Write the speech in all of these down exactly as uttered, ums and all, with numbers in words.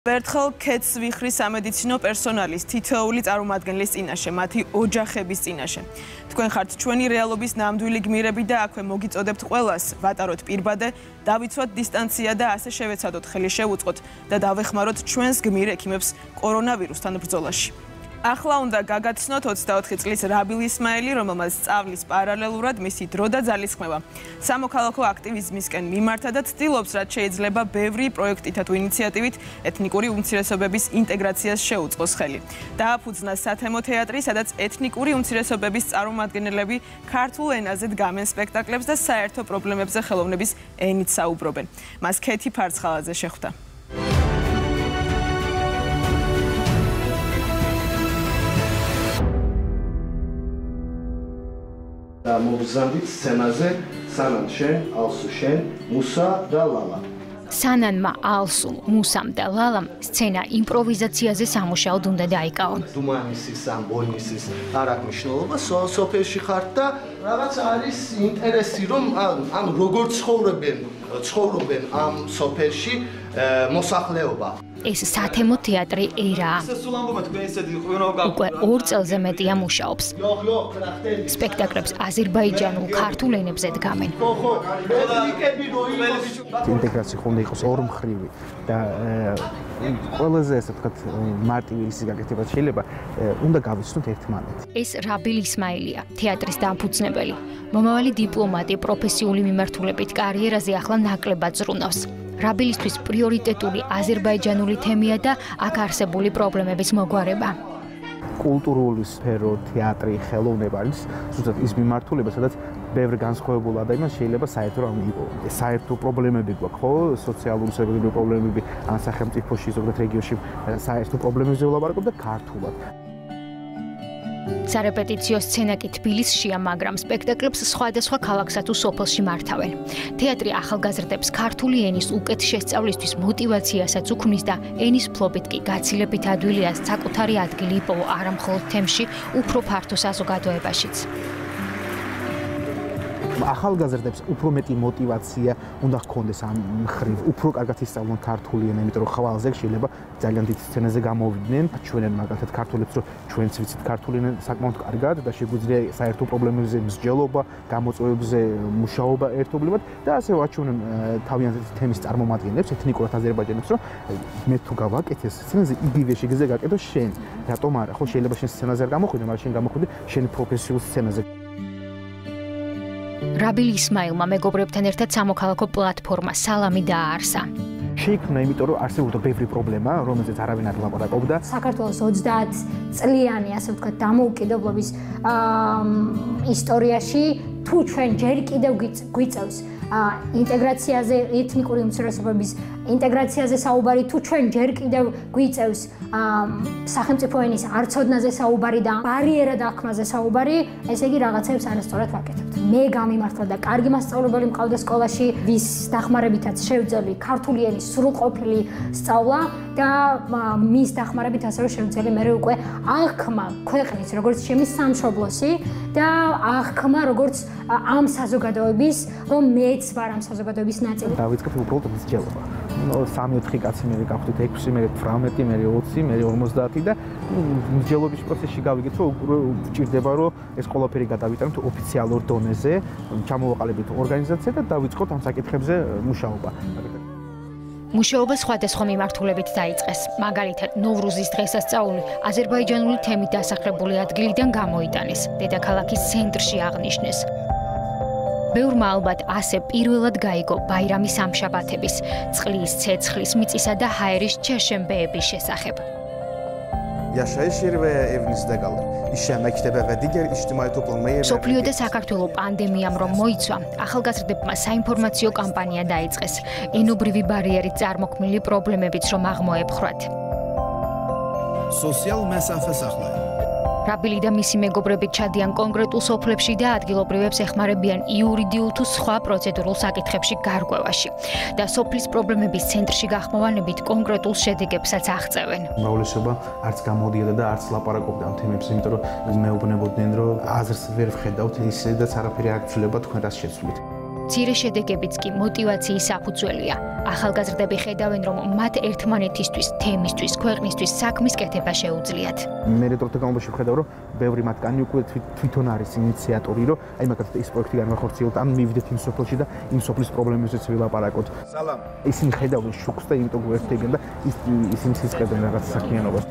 ერთხელ ქეთს ვიხრის სამედიცინო პერსონალის თითოეული წარმომადგენლის წინაშე, მათი ოჯახების წინაშე. თქვენ ხართ ჩვენი რეალობის ნამდვილი გმირები და აქვე მოგიწოდებთ ყველას, ვატაროთ პირბადე, დავიცვათ დისტანცია და ასე შევეცადოთ ხელი შევუწყოთ და დავეხმაროთ ჩვენს გმირ ექიმებს კორონავირუსთან ბრძოლაში. ახლა უნდა გაგაცნოთ ოცდაოთხი წლის რაბილ ისმაილი, რომელმაც სწავლის პარალელურად მისი დრო და ძალისხმევა სამოქალაქო აქტივიზმისკენ მიმართა და ცდილობს, რაც შეიძლება ბევრი პროექტითა თუ ინიციატივით ეთნიკური უმცირესობების ინტეგრაციას შეუწყოს ხელი. დააფუძნა სათემო თეატრი, სადაც ეთნიკური უმცირესობების წარმომადგენლები ქართულ ენაზე დგამენ სპექტაკლებს და საერთო პრობლემებზე ხელოვნების ენით საუბრობენ. მას ქეთი ფარცხალაძე შეხვდა. და მოგზავნით სცენაზე სანან შენ, ალსუ შენ, მუსა და ლალა. სანანმა, ალსუმ, მუსამ და ლალამ სცენა იმპროვიზაციაზე სამუშაოდ უნდა დაიკავონ. დუმანისის ან ბონისის არ აქვს მნიშვნელობა, სოფელში ხართ და რაღაც არის ინტერესი, რომ ან როგორ ცხოვრობენ, ცხოვრობენ ამ სოფელში მოსახლეობა. ეს სათემო თეატრი ერაა. უკვე ორ წელზე მეტია მუშაობს. სპექტაკლებს აზერბაიჯანულ, ქართულ ენებზე დგამენ. ინტეგრაცია ხომ იყოს ორმხრივი და ყველაზე ესე ვთქვათ მარტივი ისის გაკეთება შეიძლება უნდა გავიცნოთ ერთმანეთს. ეს რაბილ ისმაილია, თეატრის დამფუძნებელი. მომავალი დიპლომატი პროფესიული მიმართულებით კარიერაზე ახლა ნაკლებად ზრუნავს. რაბილისთვის პრიორიტეტული აზერბაიჯანული თემია და აქ არსებული პრობლემების მოგვარება. კულტურული სფერო, თეატრი, ხელოვნება არის ზუსტად ის მიმართულება, სადაც ბევრი განსხვავებულ ადამიანს შეიძლება საერთო რამ იყო. საერთო პრობლემები გვაქვს, ხო? სოციალური საკუთრებრივი პრობლემები, ან სახელმწიფოში, ზოგადად რეგიონში საერთო პრობლემებზე ვლაპარაკობ და ქართულად. სარეპეტიციო სცენა კი თბილისშია, მაგრამ სპექტაკლებს სხვადასხვა ქალაქსა თუ სოფელში მართავენ. თეატრი ახალგაზრდებს ქართული ენის უკეთ შესწავლისთვის მოტივაციასაც უქმნის და ენის ფლობით კი გაცილებით ადვილია საკუთარი ადგილი იპოვო არა მხოლოდ თემში, უფრო ფართო საზოგადოებაშიც. ახალგაზრდებს უფრო მეტი მოტივაცია უნდა ჰქონდეს ამ მხრივ, უფრო კარგად ისწავლონ ქართული ენა, იმიტომ რომ ხვალზე შეიძლება ძალიან დიდ სცენაზე გამოვიდნენ. ჩვენენ მაგალითად ქართველებს რომ ჩვენც ვიცით ქართული ენა საკმაოდ კარგად და შეგვიძლია საერთო პრობლემებზე მსჯელობა, გამოწვევებზე მუშაობა ერთობლივად და ასე ვაჩვენენ თავიანთი თემის წარმომადგენლებს, ეთნიკურად აზერბაიჯანელებს, რომ მე თუ გავაკეთე სცენაზე, იგივე შეგიძლია გაკეთო შენ. რატომ არა? ხო შეიძლება შენ სცენაზე არ გამოხვიდე, მაგრამ შენ გამოხვიდე შენ პროფესიულ სცენაზე. რაბილ ისმაილმა მეგობრებთან ერთად სამოქალაქო პლატფორმა სალამი დააარსა. შეიქმნა, იმიტომ რომ არსებობდა ბევრი პრობლემა, რომელზეც არავინ არ ლაპარაკობდა. საქართველოს ოცდაათ წლიანი, ასე ვთქვათ, დამოუკიდებლობის ისტორიაში თუ ჩვენ ჯერ კიდევ გვიწევს ინტეგრაციაზე, ეთნიკური უმცირესობების ინტეგრაციაზე საუბარი, თუ ჩვენ ჯერ კიდევ გვიწევს სახელმწიფო ენის არცოდნაზე საუბარი და ბარიერა დახმაზე საუბარი, ესე იგი რაღაცებს არასწორად ვაკეთებთ. მე გამიმართლა და კარგი მასწავლებელი მყავდა სკოლაში, ვის დახმარებითაც შევძელი ქართული ენის სრულყოფილი სწავლა და მის დახმარებით ასევე შევძელი მე უკვე აღქმა ქვეყნის როგორც ჩემი სამშობლოსი და აღქმა როგორც ამ საზოგადოების, რომ მეც ვარ ამ საზოგადოების ნაწილი. დავიწყეთ უბრალოდ მსჯელობა. სამი ოთხი კაცი მე გავხდით ექვსი, მე თვრამეტი, მე ოცი, მე ორმოცდაათი და მსჯელობის პროცესში გავიგეთ, რომ ვჭირდება, რომ ეს ყველაფერი გადავიტანოთ ოფიციალურ დონეზე, ჩამოვაყალიბეთ ორგანიზაცია და დავიწყოთ ამ საკითხებზე მუშაობა. მუშაობა სხვადასხვა მიმართულებით დაიწყეს. მაგალითად, ნოვრუზის დღესასწაული აზერბაიჯანული თემით დასახლებული ადგილიდან გამოიტანეს, დედაქალაქის ცენტრში აღნიშნეს. ბევრმა ალბათ ასე პირველად გაიგო ბაირამის ამშაბათების, წყლის, ცეცხლის, მიწისა და ჰაერის ჩერშენბეების შესახებ. სოფლიო და საქართველო პანდემიამ რომ მოიცვა, ახალგაზრდებმა საინფორმაციო კამპანია დაიწყეს, ენობრივი ბარიერით წარმოქმნილი პრობლემებიც რომ აღმოეპხრათ. სოციალ მასაფას ახლა რაბილი და მისი მეგობრები ჩადიან კონკრეტულ სოფლებში და ადგილობრივებს ეხმარებიან იურიდიულ თუ სხვა პროცედურულ საკითხებში გარღვევაში და სოფლის პრობლემების ცენტრში გახმოვანებით კონკრეტულ შედეგებსაც აღწევენ. უმრავლესობა არც გამოდიოდა და არც ლაპარაკობდა ამ თემებზე, იმიტომ რომ მეუბნებოდნენ, რომ აზრს ვერ ვხედავთ, ისედაც არაფერი არ გცვლება თქვენ რას შეცვლით. მცირე შედეგებიც კი მოტივაციის საფუძველია. ახალგაზრდები ხედავენ, რომ მათ ერთმანეთისთვის, თემისთვის, ქვეყნისთვის საქმის კეთება შეუძლიათ. მე დროთა განმავლობაში ვხედავ, რომ ბევრი მათგანი უკვე თვითონ არის ინიციატორი, რომ აი მაგათ ის პროექტი განვახორციელოთ, ან მივიდეთ იმ სოფელში და იმ სოფლის პრობლემებზეც ვილაპარაკოთ. სალამ. ისინი ხედავენ შუქს და იმიტომ გვერდებიან და ის ისინი სიწყებენ რაღაც საქმიანობას.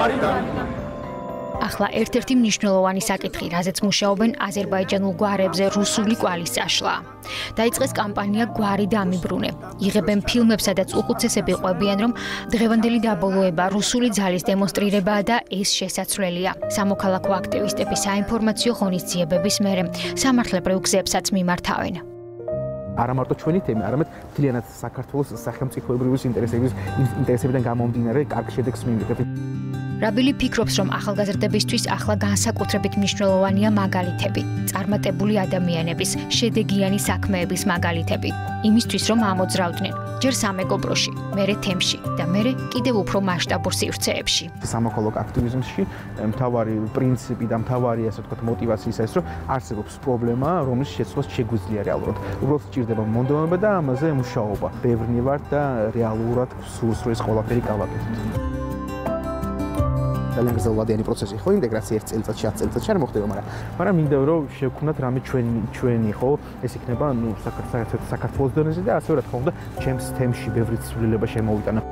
ახლა ერთ-ერთი მნიშვნელოვანი საკითხი, რაზეც მუშაობენ აზერბაიჯანულ გვარებზე რუსული კვალის წაშლა. დაიწყეს კამპანია გვარი დამიბრუნე. იღებენ ფილმებს, სადაც უხუცესები ყვებიან, რომ დღევანდელი დაბოლოება რუსული ძალის დემონსტრირებაა და ეს შესაძლებელია. სამოქალაქო აქტივისტები საინფორმაციო ღონისძიებების მერე სამართლებრივ გზებსაც მიმართავენ. არა მარტო ჩვენი თემი, არამედ მთლიანად საქართველოს სახელმწიფოებრივი ინტერესების ინტერესებიდან გამომდინარე კარგ შედეგს მივიღებთ. რაბილი ფიქრობს, რომ ახალგაზრდებისთვის ახლა განსაკუთრებით მნიშვნელოვანია მაგალითები, წარმატებული ადამიანების, შედეგიანი საქმეების მაგალითები, იმისთვის, რომ ამოძრავდნენ ჯერ სამეგობროში, მერე თემში და მერე კიდევ უფრო მასშტაბურ სივრცეებში. სამოქალაქო აქტივიზმში მთავარი პრინციპი და მთავარი, ასე ვთქვათ, მოტივაცია ის, რომ არსებობს პრობლემა, რომლის შეცვლას შეგვიძლია რეალურად. უბრალოდ სჭირდება მონდომება და ამაზე მუშაობა. ბევრი ვარ და რეალურად სურს, რომ ეს ყველაფერი გავაკეთოთ. ძალიან გრძელვადიანი პროცესი ხო ინტეგრაცია ერთ წელიწადში, ათ წელიწადში არ მოხდება, მაგრამ მაგრამ მინდა რომ შევქვნათ რამე ჩვენი ჩვენი ხო ეს იქნება ნუ საქართველოს დონეზე და ასევე რა თქმა უნდა ჩემს თემში ბევრი ცვლილება შემოვიტანა.